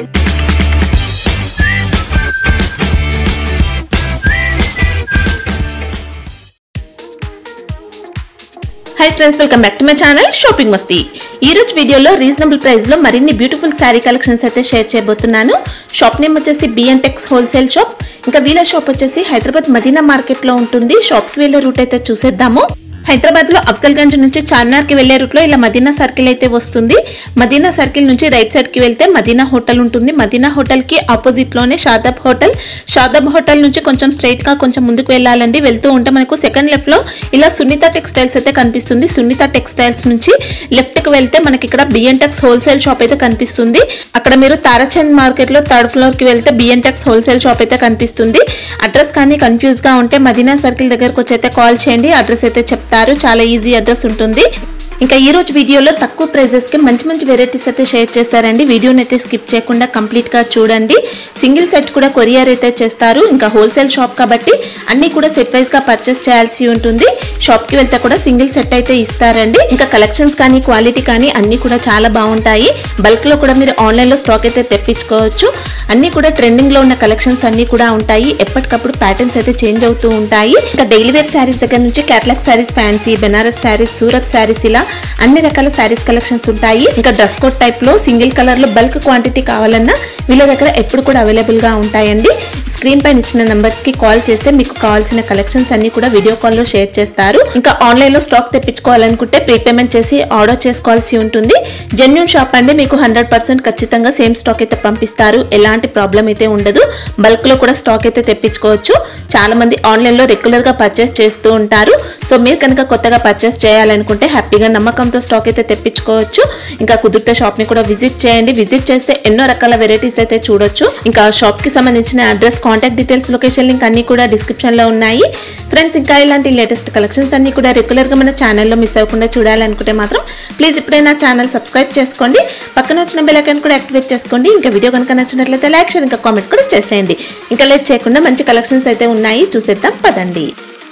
Hi friends, welcome back to my channel shopping Masti. ఈ రోజు వీడియోలో రీజనబుల్ ప్రైస్ లో మరిన్ని బ్యూటిఫుల్ సారీ కలెక్షన్స్ అయితే షేర్ చేయబోతున్నాను। షాప్ నేమ్ వచ్చేసి బిఎన్టెక్స్ హోల్సేల్ షాప్। ఇంకా వీళ్ళ షాప్ వచ్చేసి హైదరాబాద్ మదీనా మార్కెట్ లో ఉంటుంది। షాప్ కి వెళ్ళే రూట్ అయితే చూసేద్దాము। హైదరాబాద్ లో అఫ్జల్గంజ్ నుంచి చార్మినార్ కి వెళ్లే రూట్ లో ఇలా మదీనా సర్కిల్ అయితే వస్తుంది। మదీనా సర్కిల్ నుంచి రైట్ సైడ్ కి వెళ్తే మదీనా హోటల్ ఉంటుంది। మదీనా హోటల్ కి ఆపోజిట్ లోనే షాదాబ్ హోటల్। షాదాబ్ హోటల్ నుంచి కొంచెం స్ట్రైట్ గా కొంచెం ముందుకు వెళ్ళాలండి। వెళ్తూ ఉంటే మనకు సెకండ్ లెఫ్ట్ లో ఇలా సునీత టెక్స్టైల్స్ అయితే కనిపిస్తుంది। సునీత టెక్స్టైల్స్ నుంచి లెఫ్ట్ కి వెళ్తే మనకి ఇక్కడ బిఎన్టెక్స్ హోల్సేల్ షాప్ అయితే కనిపిస్తుంది। అక్కడ మీరు తారాచంద్ మార్కెట్ లో థర్డ్ ఫ్లోర్ కి వెళ్తే బిఎన్టెక్స్ హోల్సేల్ షాప్ అయితే కనిపిస్తుంది। అడ్రస్ కానీ కన్ఫ్యూజ్ గా ఉంటే మదీనా సర్కిల్ దగ్గరకు వచ్చి అయితే కాల్ చేయండి, అడ్రస్ అయితే చెప్తారు। చాలా ఈజీ అడ్రస్ ఉంటుంది। ఇంకా ఈ రోజు వీడియోలో తక్కువ ప్రైజెస్ కి మంచి మంచి వెరైటీస్ అయితే షేర్ చేస్తారండి। వీడియోని అయితే స్కిప్ చేయకుండా కంప్లీట్ గా చూడండి। సింగిల్ సెట్ కూడా కొరియర్ అయితే చేస్తారు। ఇంకా హోల్సేల్ షాప్ కాబట్టి అన్ని కూడా సెట్ వైస్ గా పర్చేస్ చేయాల్సి ఉంటుంది। షాప్ కి వెళ్తే కూడా సింగిల్ సెట్ అయితే ఇస్తారండి। ఇంకా కలెక్షన్స్ కానీ క్వాలిటీ కానీ అన్ని కూడా చాలా బాగుంటాయి। బల్క్ లో కూడా మీరు ఆన్లైన్ లో స్టాక్ అయితే తెప్పించుకోవచ్చు। అన్ని కూడా ట్రెండింగ్ లో ఉన్న కలెక్షన్స్ అన్ని కూడా ఉంటాయి। ఎప్పటికప్పుడు ప్యాటర్న్స్ అయితే చేంజ్ అవుతూ ఉంటాయి। ఇంకా డైలీ వేర్ శారీస్ దగ్గర నుంచి కేటలాగ్ శారీస్, ఫ్యాన్సీ, బెనారస్ శారీస్, సూరత్ శారీస్ ఇలా అన్ని రకాల శారీస్ కలెక్షన్స్ ఉంటాయి। ఇంకా డ్రెస్ కోడ్ టైప్ లో సింగిల్ కలర్ లో బల్క్ క్వాంటిటీ కావాలన్నా వీళ్ళ దగ్గర ఎప్పుడు కూడా అవైలబుల్ గా ఉంటాయండి। స్క్రీన్ పైన ఇచ్చిన నంబర్స్ కి కాల్ చేస్తే మీకు కావాల్సిన కలెక్షన్స్ అన్ని కూడా వీడియో కాల్ లో షేర్ చేస్తారు। ఇంకా ఆన్లైన్ లో స్టాక్ తెప్పించుకోవాలనుకుంటే ప్రీపేమెంట్ చేసి ఆర్డర్ చేసుకోవాల్సి ఉంటుంది। జెన్యూన్ షాప్ అండి, మీకు 100% ఖచ్చితంగా సేమ్ స్టాక్ అయితే పంపిస్తారు, ఎలాంటి ప్రాబ్లం అయితే ఉండదు। బల్క్ లో కూడా స్టాక్ అయితే తెప్పించుకోవచ్చు। చాలా మంది ఆన్లైన్ లో రెగ్యులర్ గా పర్చేస్ చేస్తూ ఉంటారు। సో మీరు కనుక కొత్తగా పర్చేస్ చేయాలనుకుంటే హ్యాపీగా నమ్మకంతో స్టాక్ అయితే తెప్పించుకోవచ్చు। ఇంకా కుదిరితే షాప్ ని కూడా విజిట్ చేయండి। విజిట్ చేస్తే ఎన్నో రకాల వెరైటీస్ అయితే చూడొచ్చు। ఇంకా షాప్ కి సంబంధించిన address, contact details, location link అన్ని కూడా డిస్క్రిప్షన్ లో ఉన్నాయి ఫ్రెండ్స్। ఇంకా ఇలాంటి లేటెస్ట్ కలెక్షన్స్ అన్ని కూడా రెగ్యులర్ గా మన ఛానల్లో మిస్ అవ్వకుండా చూడాలనుకుంటే మాత్రం ప్లీజ్ ఇప్పుడే నా ఛానల్ సబ్స్క్రైబ్ చేసుకోండి, పక్కన వచ్చిన బెల్ ఐకాన్ కూడా యాక్టివేట్ చేసుకోండి। ఇంకా వీడియో కనుక నచ్చినట్లయితే లైక్, షేర్, ఇంకా కామెంట్ కూడా చేసేయండి। ఇంకా లేట్ చేయకుండా మంచి కలెక్షన్స్ అయితే ఉన్నాయి, చూసేద్దాం పదండి।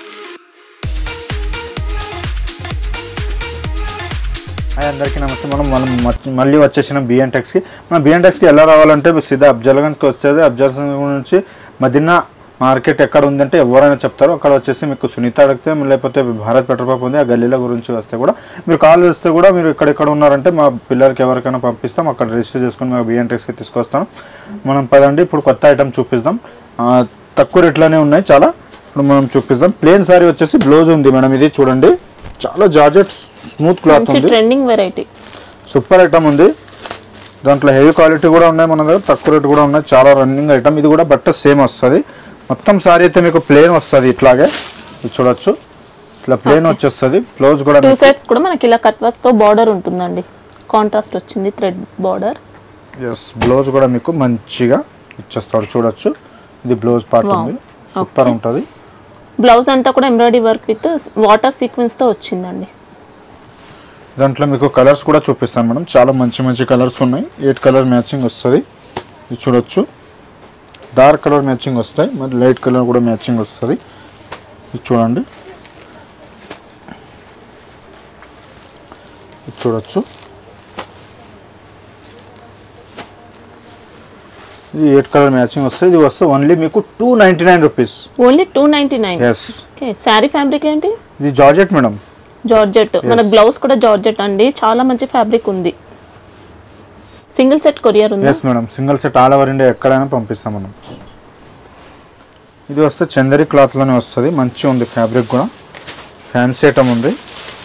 అందరికీ నమస్తే। మనం మళ్ళీ వచ్చేసిన బిఎన్టెక్స్కి। మన బిఎన్టెక్స్కి ఎలా రావాలంటే సీదా అఫ్జల్గంజ్కి వచ్చేది। అఫ్జల్గంజ్ నుంచి మదీనా మార్కెట్ ఎక్కడ ఉందంటే ఎవరైనా చెప్తారు। అక్కడ వచ్చేసి మీకు సునీత అడిగితే, లేకపోతే భారత్ పెట్రోల్ పంప్ ఉంది, ఆ గల్లీల గురించి వస్తే కూడా మీరు కాల్ చేస్తే కూడా మీరు ఎక్కడ ఉన్నారంటే మా పిల్లలకి ఎవరికైనా పంపిస్తాం, అక్కడ రిజిస్టర్ చేసుకుని మేము బిఎన్టెక్స్కి తీసుకొస్తాం। మనం పదండి ఇప్పుడు కొత్త ఐటమ్ చూపిస్తాం। తక్కువ రేట్లోనే ఉన్నాయి చాలా। ఇప్పుడు మనం చూపిస్తాం। ప్లేన్ సారీ వచ్చేసి బ్లౌజ్ ఉంది మేడం, ఇది చూడండి చాలా జార్జెట్ స్మూత్ క్లాత్ ఉంది, ట్రెండింగ్ వెరైటీ, సూపర్ ఐటమ్ ఉంది। దాంట్లో హెవీ క్వాలిటీ కూడా ఉన్నాయి మన దగ్గర, తక్కువ రేట్ కూడా ఉన్నాయి, చాలా రన్నింగ్ ఐటమ్। ఇది కూడా బట్ట సేమ్ వస్తుంది, మొత్తం సారీ అయితే మీకు ప్లేన్ వస్తుంది ఇట్లాగే, ఇది చూడొచ్చు ఇట్లా ప్లేన్ వచ్చేస్తుంది। బ్లౌజ్ కూడా టూ సైడ్స్ కూడా మనకి ఇలా కట్ వర్క్ తో బార్డర్ ఉంటుందండి, కాంట్రాస్ట్ వచ్చింది థ్రెడ్ బార్డర్। ఎస్, బ్లౌజ్ కూడా మీకు మంచిగా ఇచ్చేస్తారు చూడొచ్చు, ఇది బ్లౌజ్ పార్ట్ ఉంది, సూపర్ ఉంటుంది। బ్లౌజ్ అంతా కూడా embroidery work with water sequence తో వచ్చిందండి। దాంట్లో మీకు కలర్స్ కూడా చూపిస్తాను మేడం, చాలా మంచి మంచి కలర్స్ ఉన్నాయి। 8 కలర్ మ్యాచింగ్ వస్తుంది, ఇది చూడొచ్చు, డార్క్ కలర్ మ్యాచింగ్ వస్తాయి, మరి లైట్ కలర్ కూడా మ్యాచింగ్ వస్తుంది, ఇది చూడండి, ఇది చూడొచ్చు, ఇది 8 కలర్ మ్యాచింగ్ వస్తుంది। ఇది వస్తే ఓన్లీ మీకు 299 rupees, only 299। Yes, okay, sari fabric ఏంటి? ఇది జార్జెట్ మేడం, జార్జెట్। మన బ్లౌజ్ కూడా జార్జెట్ అండి, చాలా మంచి ఫ్యాబ్రిక్ ఉంది। సింగిల్ సెట్ కొరియర్ ఉంది? Yes madam, single set all over India ఎక్కడైనా పంపిస్తాం మనం। ఇది వస్తే చందరి క్లాత్ లోనే వస్తుంది, మంచిగా ఉంది ఫ్యాబ్రిక్ కూడా, ఫ్యాన్సీ ఐటమ్ ఉంది,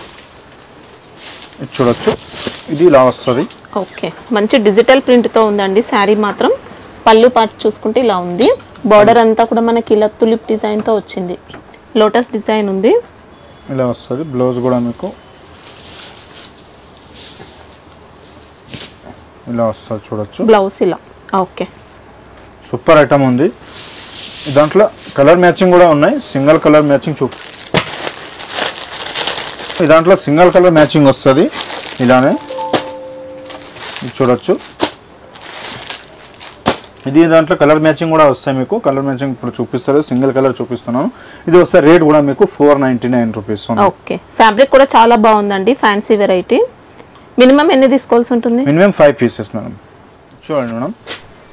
ఇది చూడొచ్చు, ఇది ఇలా వస్తుంది। ఓకే, మంచి డిజిటల్ ప్రింట్ తో ఉందండి శారీ మాత్రం। పళ్ళు పార్ట్ చూసుకుంటే ఇలా ఉంది, బార్డర్ అంతా కూడా మనకి ఇలా తులిప్ డిజైన్ తో వచ్చింది, లోటస్ డిజైన్ ఉంది, ఇలా వస్తుంది। బ్లౌజ్ కూడా మీకు ఇలా వస్తుంది చూడొచ్చు, బ్లౌజ్ ఇలా। ఓకే, సూపర్ ఐటమ్ ఉంది। దాంట్లో కలర్ మ్యాచింగ్ కూడా ఉన్నాయి, సింగిల్ కలర్ మ్యాచింగ్ దాంట్లో సింగిల్ కలర్ మ్యాచింగ్ వస్తుంది ఇలానే, చూడొచ్చు, ఇది దాంట్లో కలర్ మ్యాచింగ్ కూడా వస్తాయి మీకు, కలర్ మ్యాచింగ్ ఇప్పుడు చూపిస్తారు, సింగిల్ కలర్ చూపిస్తున్నాను। ఇది వస్తే రేట్ కూడా మీకు 499 రూపీస్। ఓకే, ఫ్యాబ్రిక్ కూడా చాలా బాగుందండి, ఫ్యాన్సీ వెరైటీ। మినిమం ఎన్ని తీసుకోవాల్సి ఉంటుంది? మినిమం 5 పీసెస్ మేడం, చూడండి మేడం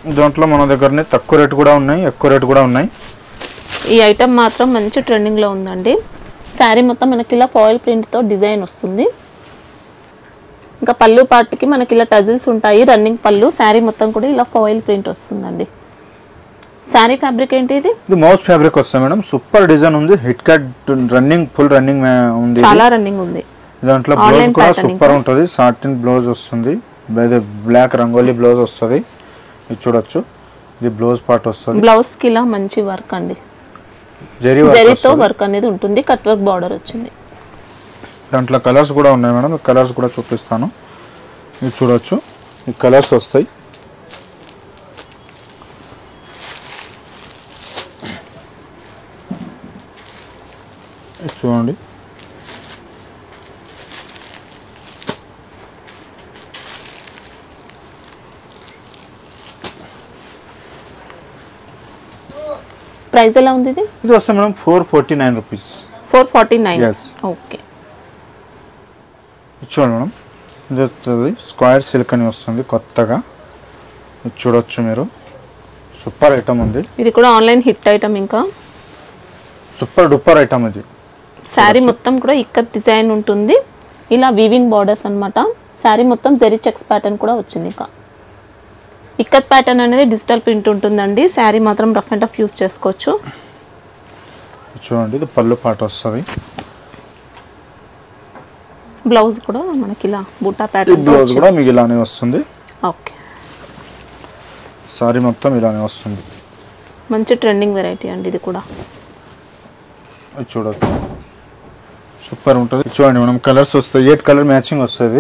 దాంట్లో మన దగ్గరనే తక్కువ రేటు కూడా ఉన్నాయి, ఎక్కువ రేటు కూడా ఉన్నాయి. ఈ ఐటమ్ మాత్రం మంచి ట్రెండింగ్లో ఉందండి. శారీ మొత్తం మనకి ఇలా ఫాయిల్ ప్రింట్తో డిజైన్ వస్తుంది. ఇంకా పళ్ళు పార్ట్కి మనకి ఇలా టజిల్స్ ఉంటాయి, రన్నింగ్ పళ్ళు. శారీ మొత్తం కూడా ఇలా ఫాయిల్ ప్రింట్ వస్తుందండి. శారీ ఫ్యాబ్రిక్ ఏంటి ఇది? ఇది మౌస్ ఫ్యాబ్రిక్ వస్తుంది మేడం. సూపర్ డిజైన్ ఉంది. Hit cut running, full running ఉంది. చాలా రన్నింగ్ ఉంది. దాంట్లో బ్లౌజ్ కూడా సూపర్ ఉంటుంది. సాటిన్ బ్లౌజ్ వస్తుంది, బ్లాక్ రంగోలీ బ్లౌజ్ వస్తుంది. ఇది చూడొచ్చు, ఇది బ్లౌజ్ పార్ట్ వస్తుంది. బ్లౌజ్ కి ఇలా మంచి వర్క్ అండి, జరీతో వర్క్ అనేది ఉంటుంది. కట్ వర్క్ బార్డర్ వచ్చింది. దాంట్లో కలర్స్ కూడా ఉన్నాయి మేడం. కలర్స్ కూడా చూపిస్తాను. ఇది చూడొచ్చు, ఈ కలర్స్ వస్తాయి. చూడండి, ప్రైస్ ఎలా ఉంది ఇది? ఇది వస్తుంది మేడం 449 రూపీస్. 449. yes. ఓకే, చూడండి మేడం, ఇది వస్తుంది స్క్వేర్ సిల్క్ అని వస్తుంది కొత్తగా. ఇది చూడొచ్చు మీరు, సూపర్ ఐటమ్ ఉంది. ఇది కూడా ఆన్లైన్ హిట్ ఐటమ్. ఇంకా సూపర్ డూపర్ ఐటమ్ ఇది. శారీ మొత్తం కూడా ఇక్కత్ డిజైన్ ఉంటుంది, ఇలా వీవింగ్ బార్డర్స్ అన్నమాట. శారీ మొత్తం జరీ చెక్స్ ప్యాటర్న్ కూడా వచ్చింది. ఇంకా ఇక్కత్ ప్యాటర్న్ అనేది డిజిటల్ ప్రింట్ ఉంటుందండి. శారీ మాత్రం రఫ్ అండ్ టఫ్ యూస్ చేసుకోవచ్చు. చూడండి, ఇది పళ్ళు పాట వస్తుంది. బ్లౌజ్ కూడా మనకి ఇలా బూటా ప్యాటర్న్, బ్లౌజ్ కూడా మీకు ఇలానే వస్తుంది. ఓకే, సారీ మొత్తం ఇలానే వస్తుంది. మంచి ట్రెండింగ్ వెరైటీ అండి ఇది కూడా. చూడొచ్చు, సూపర్ ఉంటుంది. చూడండి మనం, కలర్స్ వస్తాయి, 8 కలర్ మ్యాచింగ్ వస్తుంది.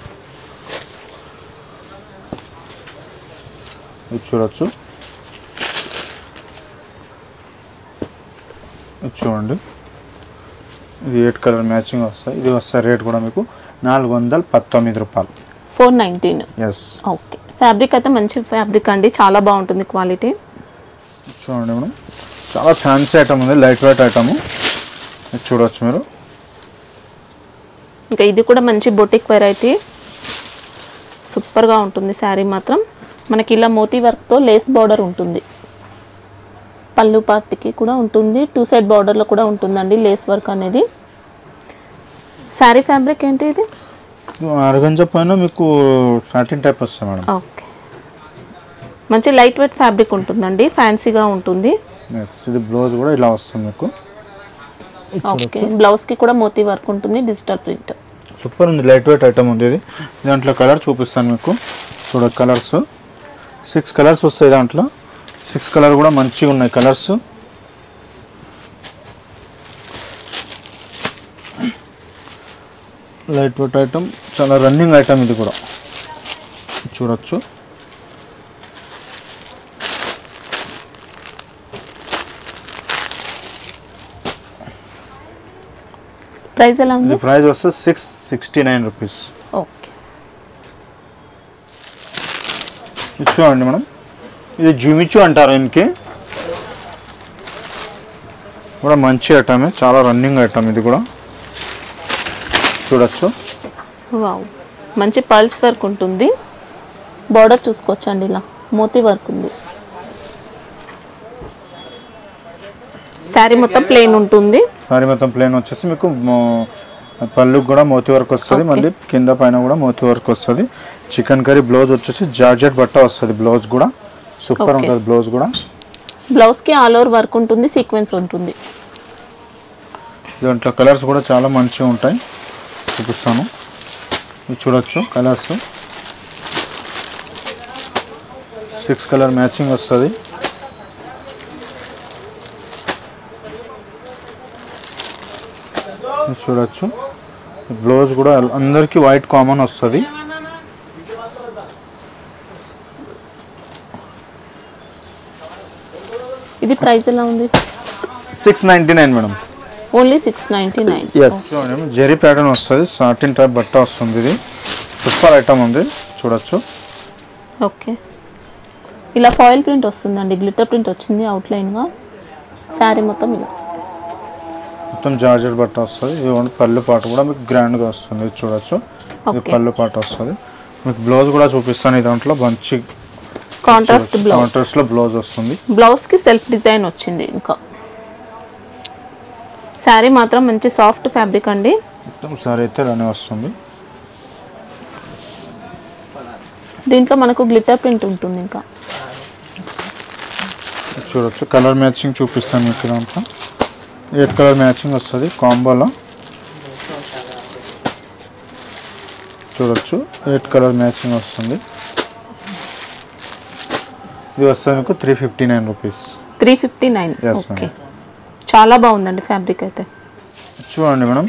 ఇది చూడొచ్చు, ఇది చూడండి, ఇది 8 కలర్ మ్యాచింగ్ వస్తాయి. ఇది వస్తాయి రేట్ కూడా మీకు 419 రూపాయలు. 419. ఎస్. ఓకే, ఫ్యాబ్రిక్ అయితే మంచి ఫ్యాబ్రిక్ అండి, చాలా బాగుంటుంది క్వాలిటీ. చూడండి మేడం, చాలా ఫ్యాన్సీ ఐటమ్ ఉంది, లైట్ వెయిట్ ఐటమ్. ఇది చూడొచ్చు మీరు. ఇంకా ఇది కూడా మంచి బొటిక్ వెరైటీ, సూపర్గా ఉంటుంది. శారీ మాత్రం మనకి ఇలా మోతీ వర్క్తో లేస్ బార్డర్ ఉంటుంది. పళ్ళు పార్ట్కి కూడా ఉంటుంది, 2 సైడ్ బార్డర్లో కూడా ఉంటుందండి లేస్ వర్క్ అనేది. శారీ ఫ్యాబ్రిక్ ఏంటి ఇది? ఆర్గంజా పైన మీకు సాటిన్ టైప్ వస్తుంది మేడం. ఓకే, మంచి లైట్ వెయిట్ ఫ్యాబ్రిక్ ఉంటుందండి, ఫ్యాన్సీగా ఉంటుంది. ఇది బ్లౌజ్ కూడా ఇలా వస్తుంది మీకు. ఓకే, బ్లౌజ్కి కూడా మోతీ వర్క్ ఉంటుంది, డిజిటల్ ప్రింట్. సూపర్ ఉంది, లైట్ వెయిట్ ఐటమ్ ఉంది ఇది. దాంట్లో కలర్ చూపిస్తాను మీకు. చూడ, కలర్స్ 6 కలర్స్ వస్తాయి దాంట్లో. 6 కలర్ కూడా మంచిగా ఉన్నాయి కలర్స్. లైట్ వెయిట్ ఐటమ్, చాలా రన్నింగ్ ఐటమ్ ఇది కూడా. చూడొచ్చు, ప్రైస్ ఎలా ఉంది? ప్రైస్ వస్తే 669 రూపీస్. ఓకే, చూడండి మేడం, ఇది జుమిచు అంటారు ఇంకే, కూడా మంచి ఐటమే, చాలా రన్నింగ్ ఐటమ్ ఇది కూడా. చూడొచ్చు, వావ్, మంచి పల్స్ వర్క్ ఉంటుంది. బార్డర్ చూసుకోవచ్చండి, ఇలా మోతీ వర్క్ ఉంది. శారీ మొత్తం ప్లెయిన్ ఉంటుంది. సారీ మొత్తం ప్లేన్ వచ్చేసి మీకు పళ్ళు కూడా మోతీ వర్క్ వస్తుంది, మళ్ళీ కింద పైన కూడా మోతీ వర్క్ వస్తుంది. చికెన్ కర్రీ బ్లౌజ్ వచ్చేసి జార్జెట్ బట్ట వస్తుంది. బ్లౌజ్ కూడా సూపర్ ఉంటుంది. బ్లౌజ్ కూడా, బ్లౌజ్కి ఆల్ ఓవర్ వర్క్ ఉంటుంది, సీక్వెన్స్ ఉంటుంది. దాంట్లో కలర్స్ కూడా చాలా మంచిగా ఉంటాయి, చూపిస్తాను. ఇది చూడొచ్చు, కలర్స్ 6 కలర్ మ్యాచింగ్ వస్తుంది. చూడొచ్చు, బ్లౌజ్ కూడా అందరికి వైట్ కామన్ వస్తుంది. ఇది ప్రైస్ ఎలా ఉంది? 699 madam. Only 699. Yes, zari pattern వస్తుంది, సాటిన్ టైప్ బట్ట వస్తుంది. ఇది సూపర్ ఐటమ్ ఉంది, చూడొచ్చు. ఓకే, ఇలా ఫాయిల్ ప్రింట్ వస్తుందండి, గ్లిటర్ ప్రింట్ వచ్చింది అవుట్లైన్గా. శారీ మొత్తం ఇలా మొత్తం జార్జెట్ బట్ట వస్తుంది. ఇది పళ్ళు పాట కూడా మీకు గ్రాండ్గా వస్తుంది. ఇది చూడొచ్చు, ఇది పళ్ళు పాట వస్తుంది. మీకు బ్లౌజ్ కూడా చూపిస్తాను. ఈ దాంట్లో మంచి కాంట్రాస్ట్ బ్లౌజ్, కాంట్రాస్ట్ లో బ్లౌజ్ వస్తుంది. బ్లౌజ్ కి సెల్ఫ్ డిజైన్ వచ్చింది. ఇంకా శారీ మాత్రం మంచి సాఫ్ట్ ఫ్యాబ్రిక్ అండి. మొత్తం సారీ అయితే ఇలానే వస్తుంది. దీంట్లో మనకు గ్లిటర్ ప్రింట్ ఉంటుంది. ఇంకా చూడొచ్చు కలర్ మ్యాచింగ్ చూపిస్తాను మీకు. ఇదంతా 8 కలర్ మ్యాచింగ్ వస్తుంది కాంబోలో. చూడొచ్చు 8 కలర్ మ్యాచింగ్ వస్తుంది. ఇది వస్తుంది మీకు 359 రూపీస్. 359. ఓకే, చాలా బాగుందండి ఫ్యాబ్రిక్ అయితే. చూడండి మేడం,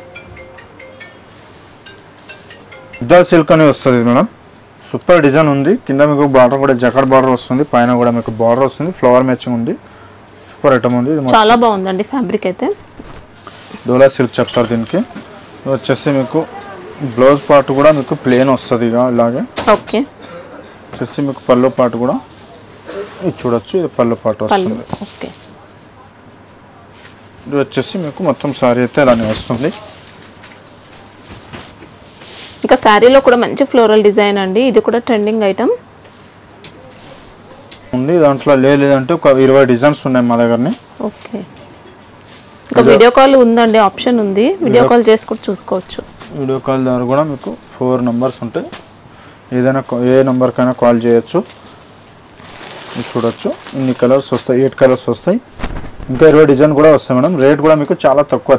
సిల్క్ అని వస్తుంది మేడం. సూపర్ డిజైన్ ఉంది. కింద మీకు బార్డర్ కూడా జకార్డ్ బార్డర్ వస్తుంది, పైన కూడా మీకు బార్డర్ వస్తుంది, ఫ్లవర్ మ్యాచింగ్ ఉంది. సూపర్ ఐటమ్ ఉంది. చాలా బాగుందండి ఫ్యాబ్రిక్ అయితే. డోలా సిల్క్ చెప్తారు దీనికి. వచ్చేసి మీకు బ్లౌజ్ పార్ట్ కూడా మీకు ప్లేన్ వస్తుంది ఇలాగే. ఓకే, వచ్చేసి మీకు పళ్ళు పార్ట్ కూడా ఇది చూడొచ్చు, ఇది పళ్ళు పార్ట్ వస్తుంది. ఓకే, ఇది వచ్చేసి మీకు మొత్తం సారీ అయితే ఇలానే వస్తుంది. ఇంకా శారీలో కూడా మంచి ఫ్లోరల్ డిజైన్ అండి. ఇది కూడా ట్రెండింగ్ ఐటమ్ ఉంది. దాంట్లో లేదంటే ఒక 20 డిజైన్స్ ఉన్నాయి మా దగ్గరని. ఓకే, ఇంకా వీడియో కాల్ ఉందండి, ఆప్షన్ ఉంది. వీడియో కాల్ చేసి కూడా చూసుకోవచ్చు. వీడియో కాల్ ద్వారా కూడా మీకు 4 నెంబర్స్ ఉంటాయి. ఏదైనా ఏ నెంబర్కైనా కాల్ చేయొచ్చు. చూడొచ్చు ఇన్ని కలర్స్ వస్తాయి, 8 కలర్స్ వస్తాయి. ఇంకా 20 డిజైన్ కూడా వస్తాయి మేడం. రేట్ కూడా మీకు చాలా తక్కువ,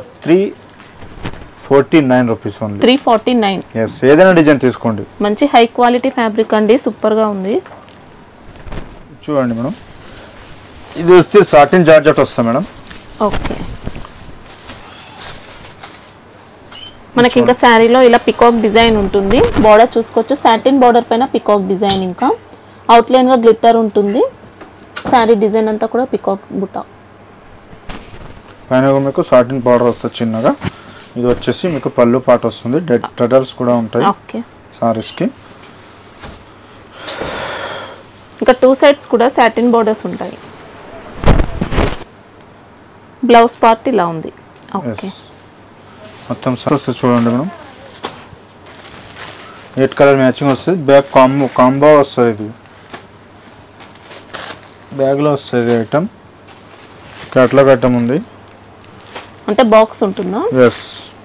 349 రూపీస్ ఓన్లీ. 349. ఎస్, ఏదైనా డిజైన్ తీసుకోండి. మంచి హై క్వాలిటీ ఫ్యాబ్రిక్ అండి, సూపర్ గా ఉంది. చూడండి మేడం, ఇది వస్తే సాటిన్ జార్జెట్ వస్తుంది మేడం. ఓకే, మనకి ఇంకా శారీలో ఇలా పికాక్ డిజైన్ ఉంటుంది. బార్డర్ చూసుకోవచ్చు, సాటిన్ బార్డర్ పైన పికాక్ డిజైన్, ఇంకా అవుట్లైన్ గా గ్లిట్టర్ ఉంటుంది. శారీ డిజైన్ అంతా కూడా పికాక్ బుట్ట, పైన మీకు సాటిన్ బార్డర్ వస్తుంది చిన్నగా. ఇది వచ్చేసి మీకు పళ్ళు పాట వస్తుంది, టటల్స్ కూడా ఉంటాయి సారీస్ కి. ఇంకా 2 సైడ్స్ కూడా సాటిన్ బోర్డర్స్ ఉంటాయి. బ్లౌజ్ పార్ట్ ఇలా ఉంది. ఓకే, మొత్తం సారీస్ చూడండి మేడం. 8 కలర్ మ్యాచింగ్ వస్తుంది. బ్యాగ్ కాంబో వస్తుంది. ఇది బ్యాగ్ లో వస్తుంది ఐటమ్. క్యాటలాగ్ ఐటమ్ ఉంది, అంటే బాక్స్ ఉంటుందా? ఎస్.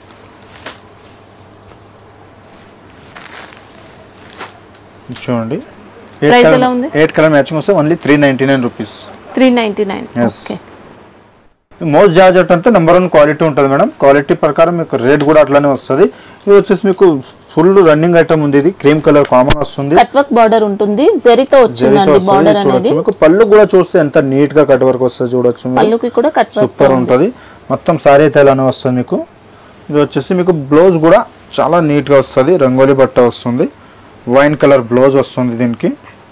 చూడండి 8 కలర్ మ్యాచింగ్ వస్తే only 399 rupees. 399. Okay, most georgette అంటే నెంబర్ 1 క్వాలిటీ ఉంటుంది మేడం. క్వాలిటీ ప్రకారం మీకు రేట్ కూడా అట్లానే వస్తుంది. ఇది వచ్చేసి మీకు ఫుల్ రన్నింగ్ ఐటమ్ ఉంది. ఇది క్రీమ్ కలర్ కామన్ వస్తుంది. కట్ వర్క్ బార్డర్ ఉంటుంది, జరీతో వచ్చిందండి బార్డర్ అనేది. మీకు పళ్ళు కూడా చూస్తే ఎంత నీట్ గా కట్ వర్క్ వస్తుంది చూడొచ్చు. పళ్ళుకి కూడా కట్ వర్క్ సూపర్ ఉంటుంది. మొత్తం సారీ అయితే ఇలానే వస్తుంది మీకు. ఇది వచ్చేసి మీకు బ్లౌజ్ కూడా చాలా నీట్ గా వస్తుంది. రంగోలీ బట్ట వస్తుంది, వైన్ కలర్ బ్లౌజ్ వస్తుంది దీనికి.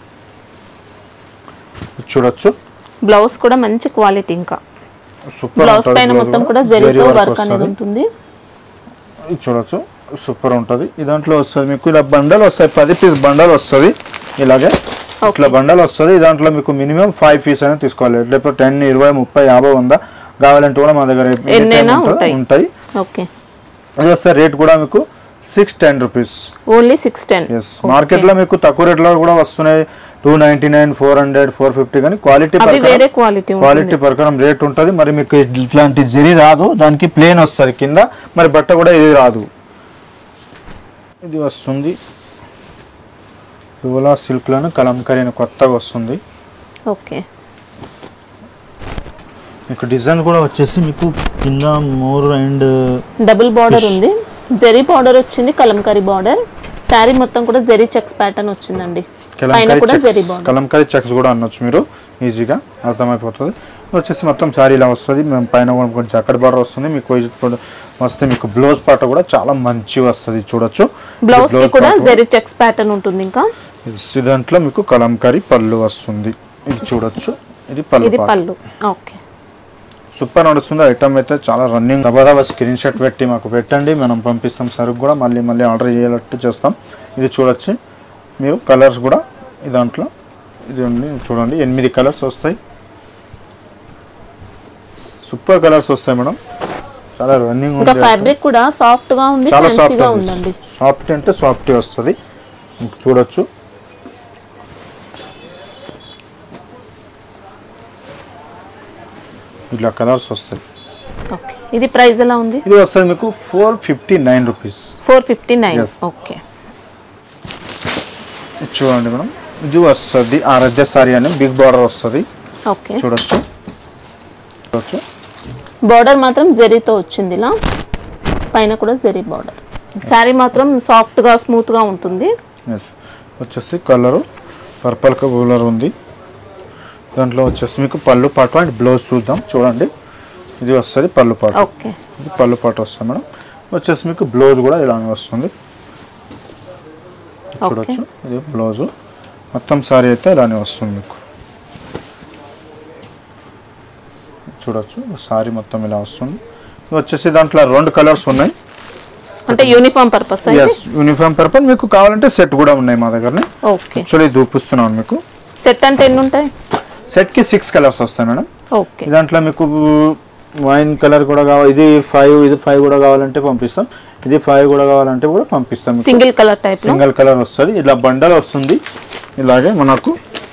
చూడొచ్చు బ్లౌజ్ కూడా మంచి క్వాలిటీ. ఇంకా సూపర్ బ్లౌజ్ పైన మొత్తం కూడా జరీతో వర్క్ అనేది ఉంటుంది. చూడొచ్చు సూపర్ ఉంటుంది. ఈ దాంట్లో వస్తుంది మీకు ఇలా బండల్ వస్తాయి, 10 పీస్ బండల్ వస్తుంది. ఇలాగే ఇట్లా బండల్ వస్తుంది. దాంట్లో మీకు మినిమం 5 పీస్ అనేది తీసుకోవాలి. లేకపోతే 10, 20, 30, 50, 100 కావాలంటే కూడా మా దగ్గర ఉంటాయి. ఇది వస్తే రేట్ కూడా మీకు 610 రూపీస్ ఓన్లీ. 610. మార్కెట్ లో మీకు తక్కువ రేట్ లో కూడా వస్తున్నాయి, 299, 400, 450. కానీ క్వాలిటీ ప్రకారం రేట్ ఉంటుంది. మరి మీకు ఇట్లాంటి జరీ రాదు, దానికి ప్లేన్ వస్తుంది కింద. మరి బట్ట కూడా ఇది రాదు. ఇది వస్తుంది డోలా సిల్క్ లోనే కలంకారీ కొత్తగా వస్తుంది. ఓకే, మీకు డిజైన్ కూడా వచ్చేసి మీకు కింద మోర్ అండ్ డబుల్ బార్డర్ ఉంది. జరీ బార్డర్ వచ్చింది, కలంకారీ బార్డర్. శారీ మొత్తం కూడా జరీ చెక్స్ ప్యాటర్న్ వచ్చిందండి. కలంకారీ చెక్స్ కూడా అనొచ్చు మీరు, ఈజీగా అర్థమైపోతుంది. వచ్చేసి మొత్తం శారీ ఇలా వస్తుంది. మేము పైన కొంచెం జక్కడ్ బార్డర్ వస్తుంది. మీకు వస్తే మీకు బ్లౌజ్ పార్ట్ కూడా చాలా మంచి వస్తుంది. చూడొచ్చు బ్లౌజ్ కూడా జరీ చెక్స్ ప్యాటర్న్ ఉంటుంది. ఇంకా దాంట్లో మీకు కలంకారీ పళ్ళు వస్తుంది. ఇది చూడొచ్చు, ఇది పళ్ళు. ఓకే, సూపర్ నడుస్తుంది. ఐటమ్ అయితే చాలా రన్నింగ్. దబాదబా స్క్రీన్ షాట్ పెట్టి మాకు పెట్టండి, మనం పంపిస్తాం. సరుకు కూడా మళ్ళీ ఆర్డర్ చేయాలట్టు చేస్తాం. ఇది చూడొచ్చు మీరు కలర్స్ కూడా. దాంట్లో ఇది ఉంది చూడండి, 8 కలర్స్ వస్తాయి. సూపర్ కలర్స్ వస్తాయి మేడం. చాలా రన్నింగ్ ఉంది. ఫ్యాబ్రిక్ కూడా సాఫ్ట్ గా ఉంది, చాలా ఫ్యాన్సీగా ఉందండి. సాఫ్ట్ అంటే సాఫ్ట్ వస్తుంది. చూడొచ్చు ఇట్లా కలర్స్ వస్తాయి. ఓకే, ఇది ప్రైస్ ఎలా ఉంది? ఇది వస్తుంది మీకు 459 రూపీస్. 459. ఓకే, చూడండి మేడం, ఇది వస్తుంది ఆరాధ్య సారీ అని బిగ్ బార్డర్ వస్తుంది. ఓకే, చూడొచ్చు. బార్డర్ మాత్రం జరీతో వచ్చింది, ఇలా పైన కూడా జరీ బార్డర్. సారీ మాత్రం సాఫ్ట్ గా స్మూత్ గా ఉంటుంది. వచ్చేసి కలర్ పర్పుల్ కలర్ ఉంది. దాంట్లో వచ్చేసి మీకు పళ్ళు పాటు అండ్ బ్లౌజ్ చూద్దాం. చూడండి, ఇది వస్తుంది పళ్ళు పాటు. ఓకే, ఇది పళ్ళు పాటు వస్తుంది మేడం. వచ్చేసి మీకు బ్లౌజ్ కూడా ఇలానే వస్తుంది. చూడొచ్చు, ఇది బ్లౌజ్. మొత్తం సారీ అయితే ఇలానే వస్తుంది మీకు. చూడొచ్చు, సారీ మొత్తం ఇలా వస్తుంది. వచ్చేసి దాంట్లో 2 కలర్స్ ఉన్నాయి. అంటే uniform purpose. yes, uniform purpose. మీకు కావాలంటే సెట్ కూడా ఉన్నాయి మా దగ్గరనే. ఓకే, యాక్చువల్లీ చూపిస్తున్నాను మీకు. సెట్ అంటే ఎన్ని ఉంటాయి? సెట్ కి 6 కలర్స్ వస్తాయి మేడం. ఓకే, దాంట్లో మీకు వైన్ కలర్ కూడా కావాలి, ఇది 5, ఇది 5 కూడా కావాలంటే పంపిస్తాం, ఇది 5 కూడా కావాలంటే కూడా పంపిస్తాం. Single colour type, single colour వస్తుంది. ఇలా బండల్ వస్తుంది. ఇలాగే మనకు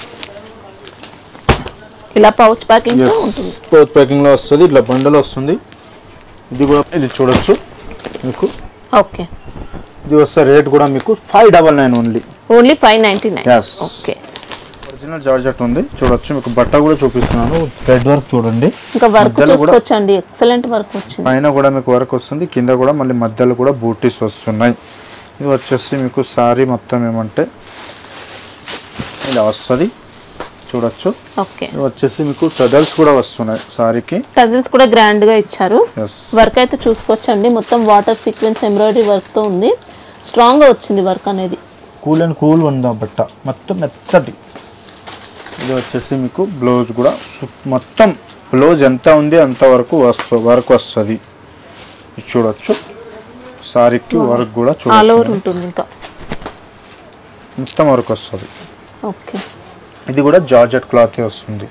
ఇలా పౌచ్ ప్యాకింగ్ తో ఉంటుంది. పౌచ్ ప్యాకింగ్ లో వస్తుంది. ఇట్లా బండల్ వస్తుంది. ఇది కూడా ఇది చూడొచ్చు మీకు. ఓకే, ఇది వస్తే రేట్ కూడా మీకు 599 ఓన్లీ. 599. ఓకే, ఒరిజినల్ జార్జెట్ ఉంది. చూడొచ్చు, మీకు బట్ట కూడా చూపిస్తున్నాను. థ్రెడ్ వర్క్ చూడండి. ఇంకా వర్క్ చూసుకోవచ్చండి, ఎక్సలెంట్ వర్క్ వచ్చింది. పైన కూడా మీకు వర్క్ వస్తుంది, కింద కూడా మళ్ళీ మధ్యలో కూడా బూటీస్ వస్తున్నాయి. ఇది వచ్చేసి మీకు సారీ మొత్తం ఏమంటే ఇలా వస్తుంది. చూడొచ్చు. ఓకే, ఇది వచ్చేసి మీకు టజల్స్ కూడా వస్తున్నాయి సారీకి. టజల్స్ కూడా గ్రాండ్ గా ఇచ్చారు. వర్క్ అయితే చూసుకోవచ్చండి, మొత్తం వాటర్ సీక్వెన్స్ ఎంబ్రాయిడరీ వర్క్ తో ఉంది. స్ట్రాంగ్ గా వచ్చింది వర్క్ అనేది. కూల్ అండ్ కూల్ ఉందా బట్ట మొత్తం మెత్తటి. ఇది వచ్చేసి మీకు బ్లౌజ్ కూడా మొత్తం బ్లౌజ్ ఎంత ఉంది అంత వరకు వర్క్ వస్తుంది. చూడొచ్చు, సారీకి వర్క్ కూడా ఆల్ ఓవర్ ఉంటుంది, ఇంకా మొత్తం వర్క్ వస్తుంది. ఓకే, ఇది కూడా జార్జెట్ క్లాత్ వస్తుంది.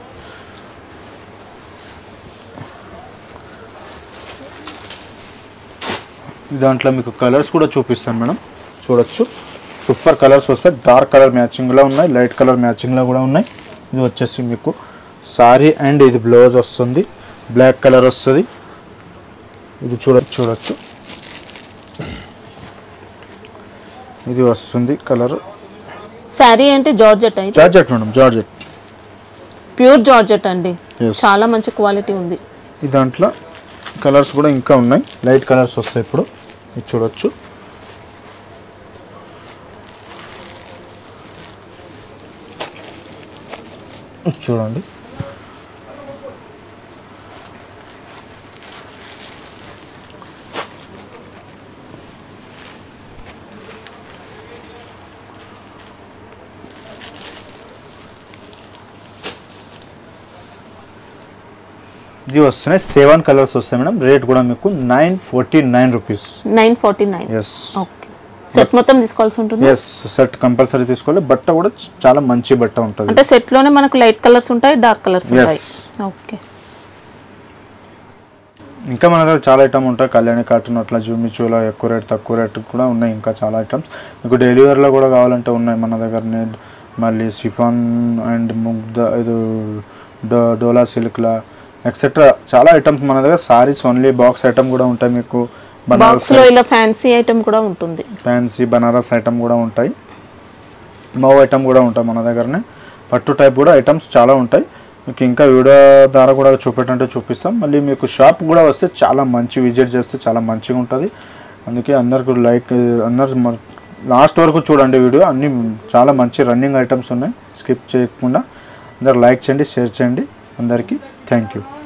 దాంట్లో మీకు కలర్స్ కూడా చూపిస్తాను మేడం. చూడొచ్చు, సూపర్ కలర్స్ వస్తాయి. డార్క్ కలర్ మ్యాచింగ్లో ఉన్నాయి, లైట్ కలర్ మ్యాచింగ్లో కూడా ఉన్నాయి. ఇది వచ్చేసి మీకు సారీ అండ్ ఇది బ్లౌజ్ వస్తుంది. బ్లాక్ కలర్ వస్తుంది. ఇది చూడొచ్చు, ఇది వస్తుంది కలర్. సారీ అంటే జార్జెట్ అయితే georgette madam, georgette, pure georgette అండి. చాలా మంచి క్వాలిటీ ఉంది. ఈ దాంట్లో కలర్స్ కూడా ఇంకా ఉన్నాయి, లైట్ కలర్స్ వస్తాయి. ఇప్పుడు ఇది చూడొచ్చు. చూడండి, ఇది వస్తున్నాయి 7 కలర్స్ వస్తాయి మేడం. రేట్ కూడా మీకు 949 రూపీస్. 949. ఎస్. ఓకే, సెట్ మొత్తం తీసుకోవాల్సి ఉంటుంది. ఎస్, సెట్ కంపల్సరీ తీసుకోవాలి. బట్ట కూడా చాలా మంచి బట్ట ఉంటుంది. అంటే సెట్ లోనే మనకు లైట్ కలర్స్ ఉంటాయి, డార్క్ కలర్స్ ఉంటాయి. ఓకే, ఇంకా మన దగ్గర చాలా ఐటమ్ ఉంటాయి. కళ్యాణి కాటన్ అట్లా జూమి చోలా ఎక్కువ రేట్ తక్కువ రేట్ కూడా ఉన్నాయి. ఇంకా చాలా ఐటమ్స్ మీకు డైలీ వేర్లో కూడా కావాలంటే ఉన్నాయి మన దగ్గర. మళ్ళీ సిఫాన్ అండ్ ముగ్ధ, ఇది డోలా సిల్క్లా ఎక్సెట్రా చాలా ఐటమ్స్ మన దగ్గర. సారీస్ ఓన్లీ బాక్స్ ఐటమ్ కూడా ఉంటాయి మీకు. బాక్స్ లో ఇలా ఫ్యాన్సీ ఐటమ్ కూడా ఉంటుంది. ఫ్యాన్సీ బనారస్ ఐటమ్ కూడా ఉంటాయి. మౌ ఐటమ్ కూడా ఉంటాయి మన దగ్గరనే. పట్టు టైప్ కూడా ఐటమ్స్ చాలా ఉంటాయి. మీకు ఇంకా వీడియో ద్వారా కూడా చూపెట్టంటే చూపిస్తాం. మళ్ళీ మీకు షాప్ కూడా వస్తే చాలా మంచి విజిట్ చేస్తే చాలా మంచిగా ఉంటుంది. అందుకే అందరికి అందరు లాస్ట్ వరకు చూడండి వీడియో. అన్నీ చాలా మంచి రన్నింగ్ ఐటమ్స్ ఉన్నాయి. స్కిప్ చేయకుండా అందరు లైక్ చేయండి, షేర్ చేయండి. అందరికీ థ్యాంక్ యూ.